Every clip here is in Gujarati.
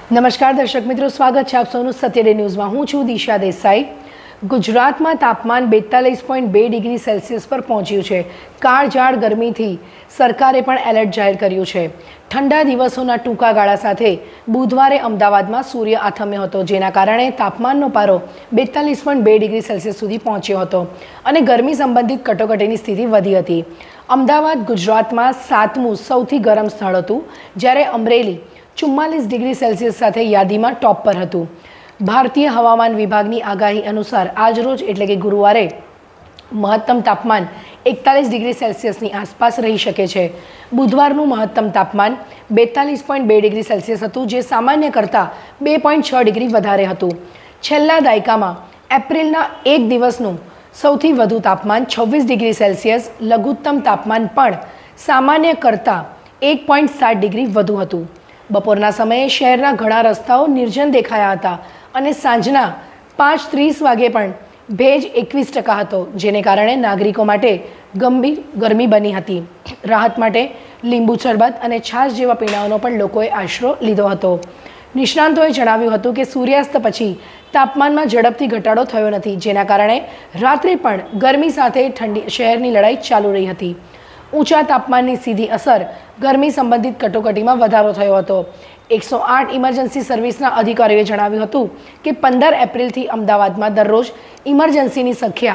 નમસ્કાર દર્શક મિત્રો, સ્વાગત છે આપ સૌનું સત્ય ડે ન્યૂઝમાં। હું છું દિશા દેસાઈ। ગુજરાતમાં તાપમાન 42.2 ડિગ્રી સેલ્સિયસ પર પહોંચ્યું છે। કાળઝાળ ગરમીથી સરકારે પણ એલર્ટ જાહેર કર્યું છે। ઠંડા દિવસોના ટૂંકા ગાળા સાથે બુધવારે અમદાવાદમાં સૂર્ય આથમ્યો હતો, જેના કારણે તાપમાનનો પારો 42.2 ડિગ્રી સેલ્સિયસ સુધી પહોંચ્યો હતો અને ગરમી સંબંધિત કટોકટીની સ્થિતિ વધી હતી। અમદાવાદ ગુજરાતમાં 7મું સૌથી ગરમ સ્થળ હતું, જ્યારે અમરેલી 44 ડિગ્રી સેલ્સિયસ સાથે યાદીમાં ટોપ પર હતું। ભારતીય હવામાન વિભાગની આગાહી અનુસાર આજરોજ એટલે કે ગુરુવારે મહત્તમ તાપમાન 41 ડિગ્રી સેલ્સિયસની આસપાસ રહી શકે છે। બુધવારનું મહત્તમ તાપમાન 42.2 ડિગ્રી સેલ્સિયસ હતું, જે સામાન્ય કરતાં 2.6 ડિગ્રી વધારે હતું। છેલ્લા દાયકામાં એપ્રિલના એક દિવસનું સૌથી વધુ તાપમાન 26 ડિગ્રી સેલ્સિયસ, લઘુત્તમ તાપમાન પણ સામાન્ય કરતાં 1.7 ડિગ્રી વધુ હતું। બપોરના સમયે શહેરના ઘણા રસ્તાઓ નિર્જન દેખાયા હતા અને સાંજના 5:30 વાગે પણ ભેજ 21% હતો, જેને કારણે નાગરિકો માટે ગંભીર ગરમી બની હતી। રાહત માટે લીંબુ શરબત અને છાશ જેવા પીણાઓનો પણ લોકોએ આશરો લીધો હતો। નિષ્ણાંતોએ જણાવ્યું હતું કે સૂર્યાસ્ત પછી તાપમાનમાં ઝડપથી ઘટાડો થયો નથી, જેના કારણે રાત્રે પણ ગરમી સાથે શહેરની લડાઈ ચાલુ રહી હતી। ઊંચા તાપમાનની સીધી અસર ગરમી સંબંધિત કટોકટીમાં વધારો થયો હતો। 108 ઇમરજન્સી સર્વિસના અધિકારીઓએ જણાવ્યું હતું કે 15 એપ્રિલથી અમદાવાદમાં દરરોજ ઇમરજન્સીની સંખ્યા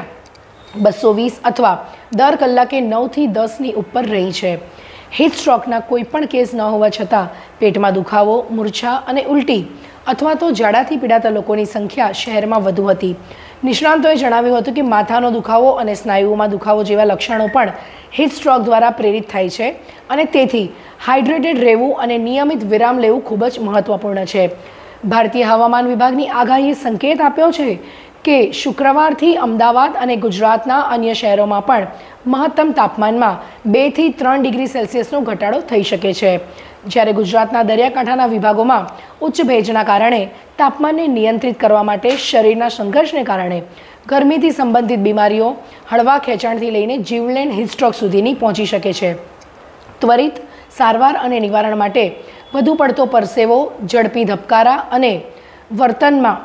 220 અથવા દર કલાકે 9થી 10ની ઉપર રહી છે। હીટ સ્ટ્રોકના કોઈપણ કેસ ન હોવા છતાં પેટમાં દુખાવો, મૂર્છા અને ઉલટી અથવા તો ઝાડાથી પીડાતા લોકોની સંખ્યા શહેરમાં વધુ હતી। નિષ્ણાંતોએ જણાવ્યું હતું કે માથાનો દુખાવો અને સ્નાયુઓમાં દુખાવો જેવા લક્ષણો પણ હીટ સ્ટ્રોક દ્વારા પ્રેરિત થાય છે અને તેથી હાઇડ્રેટેડ રહેવું અને નિયમિત વિરામ લેવું ખૂબ જ મહત્વપૂર્ણ છે। ભારતીય હવામાન વિભાગની આગાહીએ સંકેત આપ્યો છે કે શુક્રવારથી અમદાવાદ અને ગુજરાતના અન્ય શહેરોમાં પણ મહત્તમ તાપમાનમાં 2 થી 3 ડિગ્રી સેલ્સિયસનો ઘટાડો થઈ શકે છે, જ્યારે ગુજરાતના દરિયાકાંઠાના વિભાગોમાં ઉચ્ચ ભેજના કારણે તાપમાનને નિયંત્રિત કરવા માટે શરીરના સંઘર્ષને કારણે ગરમીથી સંબંધિત બીમારીઓ હળવા ખેંચાણથી લઈને જીવલેણ હીટ સ્ટ્રોક સુધીની પહોંચી શકે છે। ત્વરિત સારવાર અને નિવારણ માટે વધુ પડતો પરસેવો, ઝડપી ધબકારા અને વર્તનમાં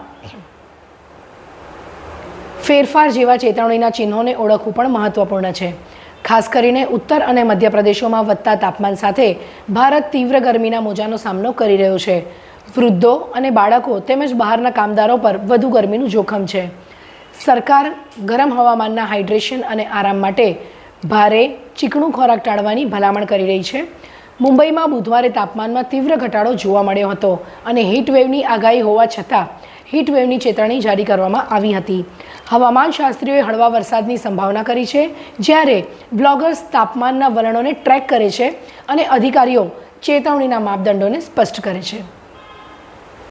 ફેરફાર જેવા ચેતવણીના ચિહ્નોને ઓળખવું પણ મહત્વપૂર્ણ છે। ખાસ કરીને ઉત્તર અને મધ્ય પ્રદેશોમાં વધતા તાપમાન સાથે ભારત તીવ્ર ગરમીના મોજાનો સામનો કરી રહ્યો છે। વૃદ્ધો અને બાળકો તેમજ બહારના કામદારો પર વધુ ગરમીનું જોખમ છે। સરકાર ગરમ હવામાનના હાઇડ્રેશન અને આરામ માટે ભારે ચીકણું ખોરાક ટાળવાની ભલામણ કરી રહી છે। મુંબઈમાં બુધવારે તાપમાનમાં તીવ્ર ઘટાડો જોવા મળ્યો હતો અને હીટવેવની આગાહી હોવા છતાં હીટવેવની ચેતવણી જારી કરવામાં આવી હતી। હવામાન શાસ્ત્રીઓએ હળવા વરસાદની સંભાવના કરી છે, જ્યારે બ્લોગર્સ તાપમાનના વલણોને ટ્રેક કરે છે અને અધિકારીઓ ચેતવણીના માપદંડોને સ્પષ્ટ કરે છે।